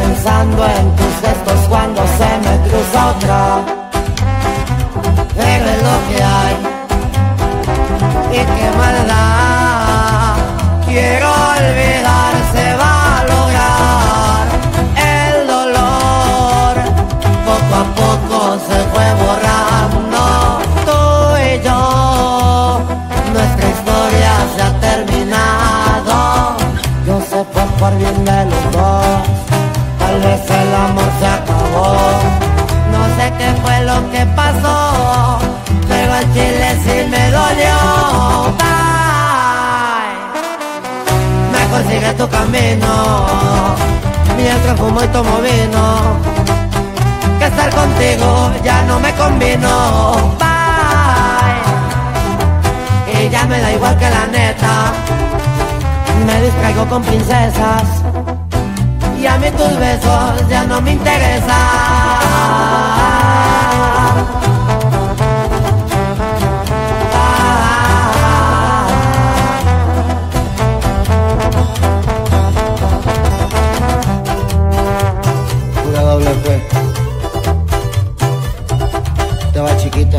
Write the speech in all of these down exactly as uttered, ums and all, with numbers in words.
pensando en tus gestos cuando se me cruza otra. Pero es lo que hay, y qué maldad. Quiero olvidar, se va a lograr. El dolor poco a poco se fue borrando. Tú y yo, nuestra historia se ha terminado. Yo sé fue por bien de los dos, tal vez el amor se acabó. No sé qué fue lo que pasó, pero al chile sí me dolió. Bye. Mejor sigue tu camino, mientras fumo y tomo vino, que estar contigo ya no me convino. Bye. Y ya me da igual que la neta, me distraigo con princesas, y a mí tus besos ya no me interesan. Pura doble P. Te va chiquita.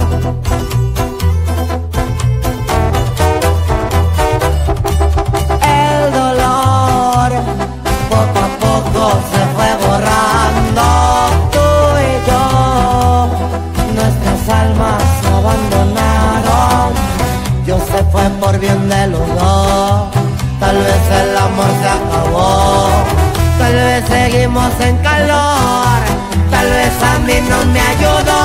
Se fue borrando, tú y yo, nuestras almas se abandonaron. Yo sé fue por bien de los dos, tal vez el amor se acabó, tal vez seguimos en calor, tal vez a mí no me ayudó.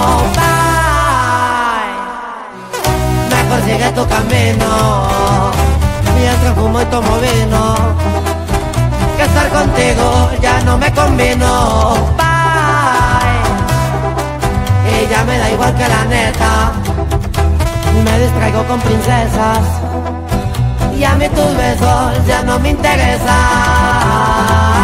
Bye. Mejor sigue tu camino, mientras fumo y tomo vino, que estar contigo ya no me convino. Bye. Y ya me da igual que la neta, me distraigo con princesas, y a mí tus besos ya no me interesan.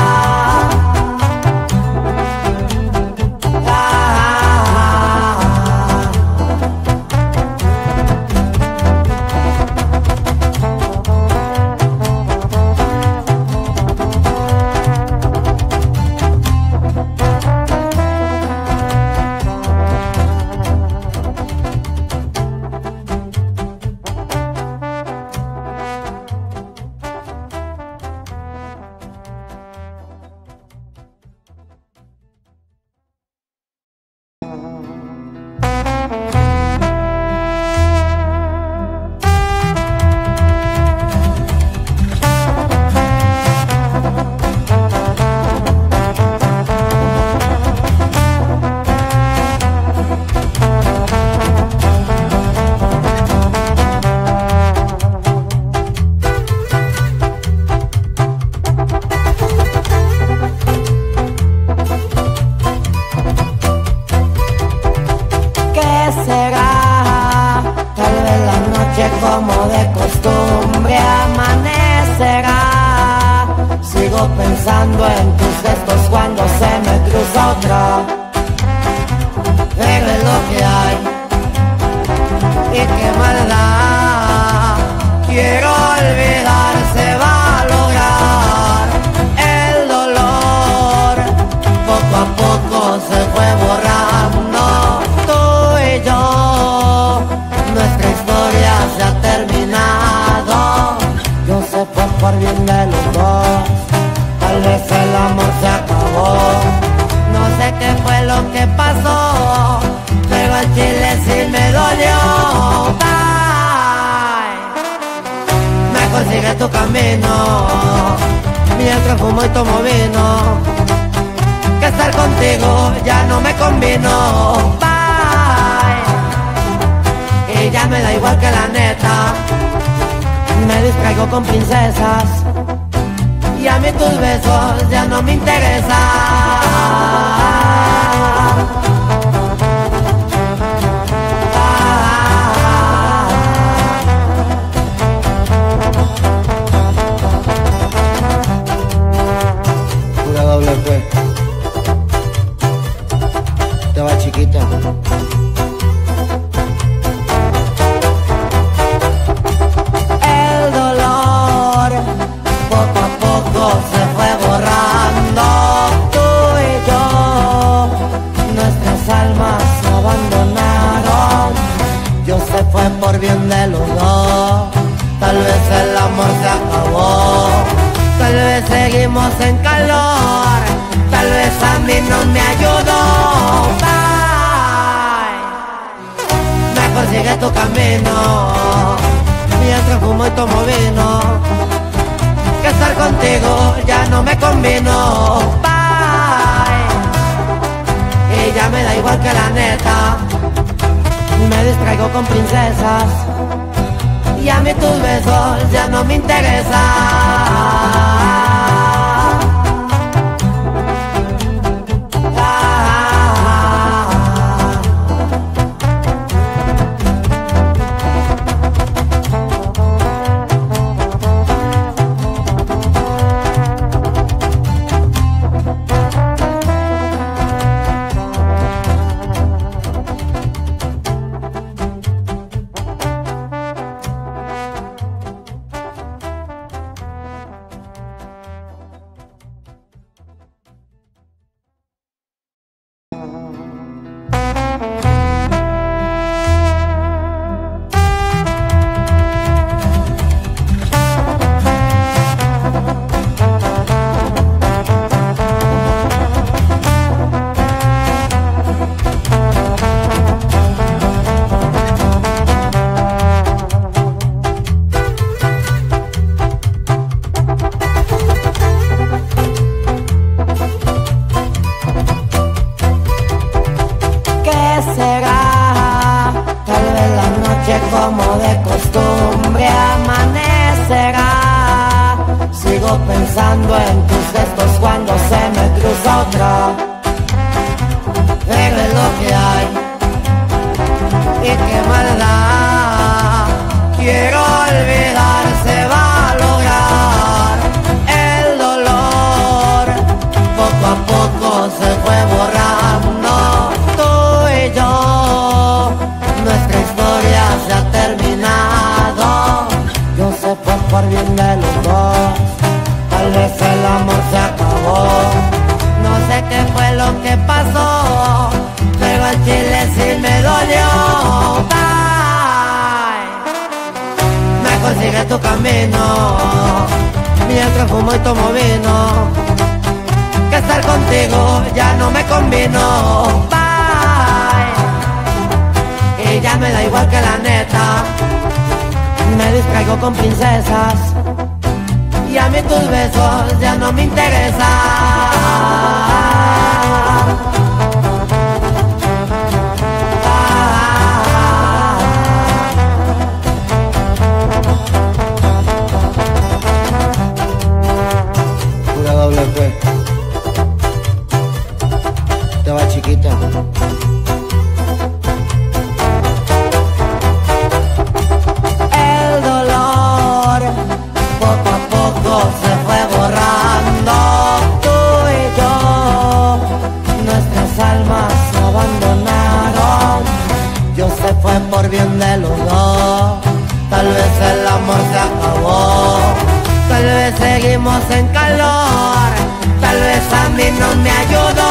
Como de costumbre amanecerá, sigo pensando en tus gestos cuando se me cruza otra. Pero es lo que hay, y qué maldad. Quiero olvidar, se va a lograr. El dolor poco a poco se fue borrando. Tú y yo, nuestra historia se ha terminado. Yo sé fue por bien de los dos, tal vez el amor se acabó. No sé qué fue lo que pasó, pero al chile sí me dolió. Bye. Mejor sigue tu camino, mientras fumo y tomo vino, que estar contigo ya no me convino. Bye. Y ya me da igual que la neta, me distraigo con princesas, y a mí tus besos ya no me interesan. Pura doble P. Te va chiquita. El dolor poco a poco se fue borrando. seguimos en calor. Tal vez a mí no me ayudó. Bye. Mejor sigue tu camino, mientras fumo y tomo vino, que estar contigo ya no me convino. Bye. Y ya me da igual que la neta, me distraigo con princesas, y a mí tus besos ya no me interesan. Como de costumbre amanecerá, sigo pensando en tus gestos cuando se me cruza otra. Pero es lo que hay, y qué maldad. Quiero olvidar, se va a lograr. El dolor poco a poco se fue borrando. Tú y yo, nuestra historia se ha terminado. Yo sé fue por bien de los dos, tal vez el amor se acabó. No sé qué fue lo que pasó, pero al chile sí me dolió. Bye. Mejor sigue tu camino, mientras fumo y tomo vino, que estar contigo ya no me convino. Bye. Y ya me da igual que la neta, me distraigo con princesas, y a mí tus besos ya no me interesan. Pura doble P, te va chiquita. Se fue borrando, tú y yo, nuestras almas se abandonaron. Yo sé fue por bien de los dos, tal vez el amor se acabó. Tal vez seguimos en calor, tal vez a mí no me ayudó.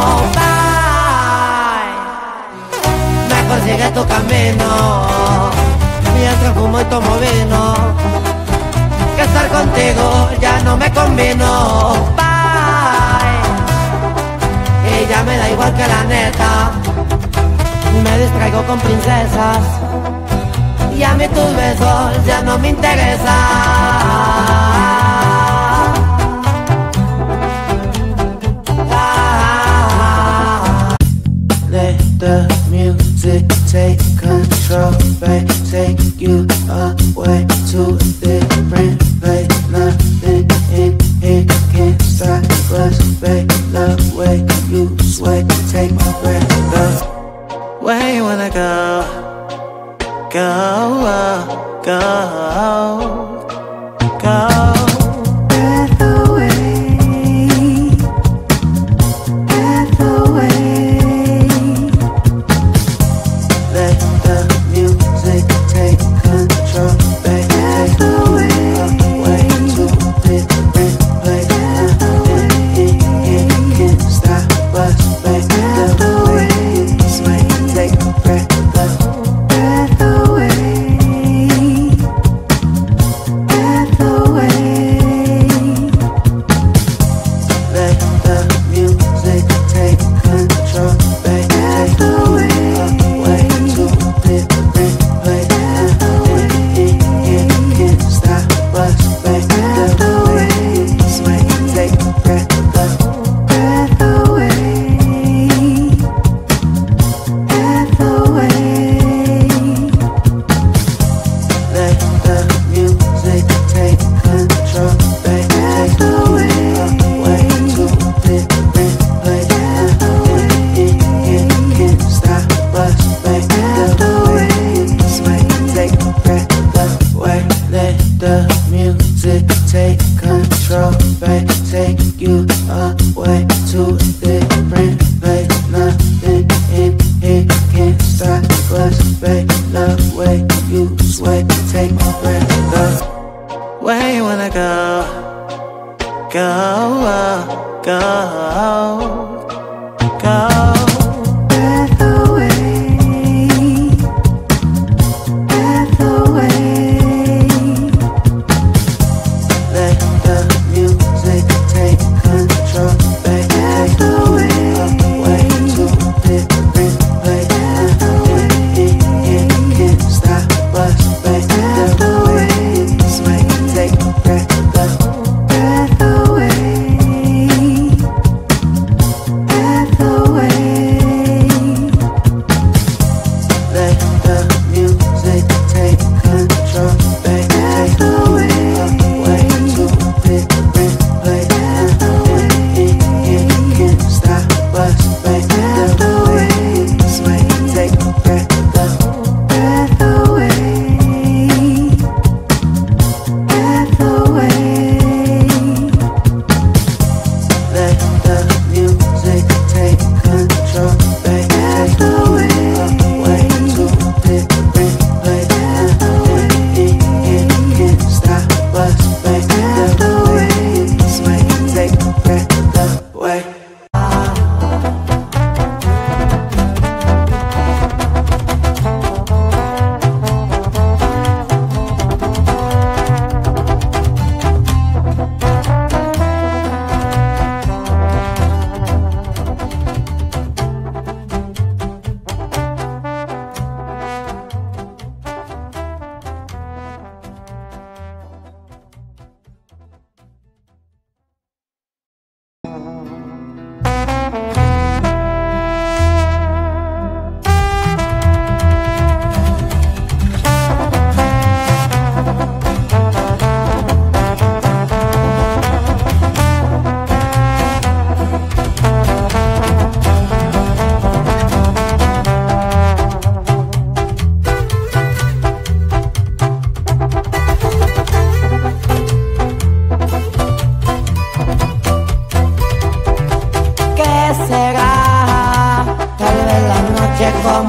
Bye. Mejor sigue tu camino, mientras fumo y tomo vino, que estar contigo ya no me convino. Bye. Y ya me da igual que la neta, me distraigo con princesas, y a mí tus besos ya no me interesan. Let the music take control, babe. Take you away to a different place. Nothing in here can stop us, babe. The way you sway, take my breath. The way you wanna go, go, go, go. Away.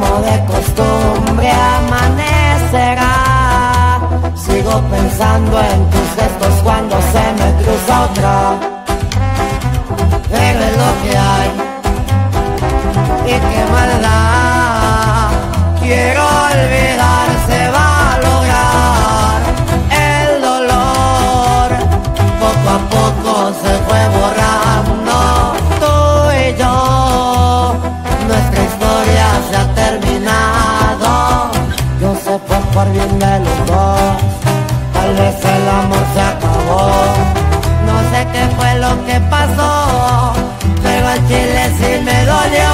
como de costumbre amanecerá. Sigo pensando en tus gestos cuando se me cruza otra. Pero es lo que hay, y qué maldad. Quiero olvidar, se va a lograr. El dolor poco a poco se fue borrando. Tú y yo, nuestra historia se ha terminado. Yo sé fue por bien de los dos, tal vez el amor se acabó. No sé qué fue lo que pasó, pero al chile sí me dolió.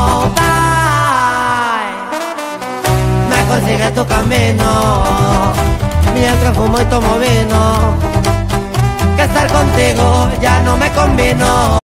Bye. Me consigue tu camino, mientras fumo y tomo vino, que estar contigo ya no me convino.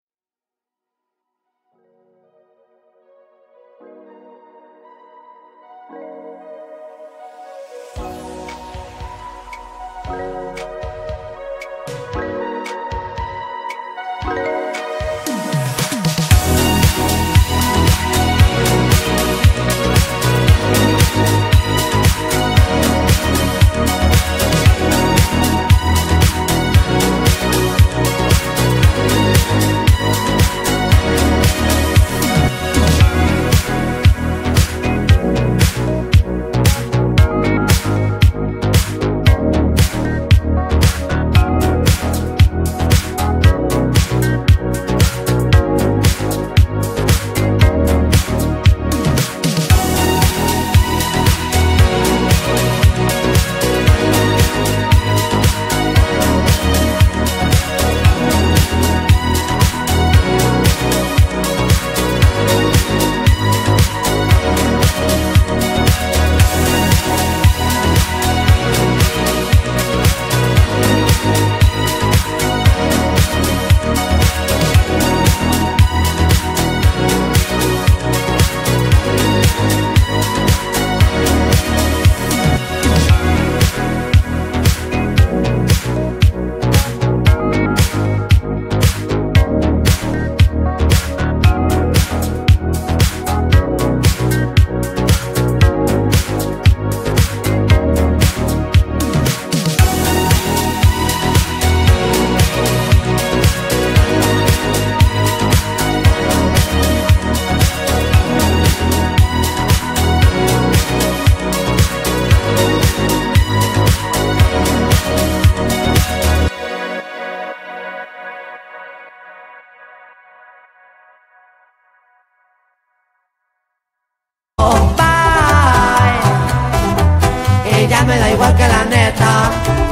Me da igual que la neta,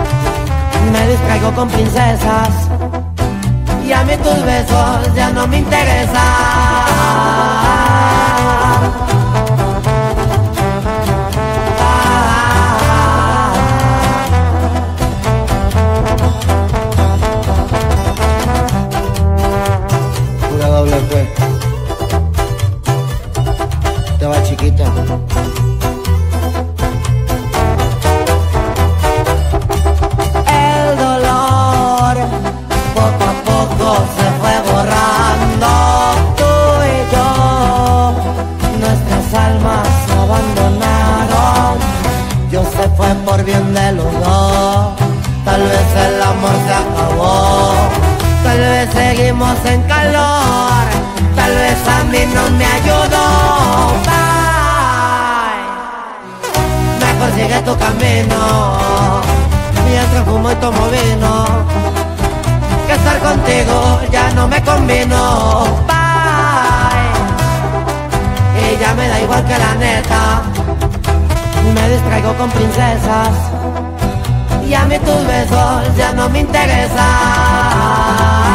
me distraigo con princesas y a mí tus besos ya no me interesan. Pura doble P, te va chiquita. Se fue borrando, tú y yo, nuestras almas se abandonaron. Yo sé fue por bien de los dos, tal vez el amor se acabó, tal vez seguimos en calor, tal vez a mí no me ayudó. Bye. Mejor sigue tu camino, mientras fumo y tomo vino, que estar contigo ya no me convino. Bye. Y ya me da igual que la neta, me distraigo con princesas y a mí tus besos ya no me interesan.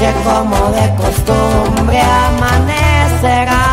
noche como de costumbre amanecerá.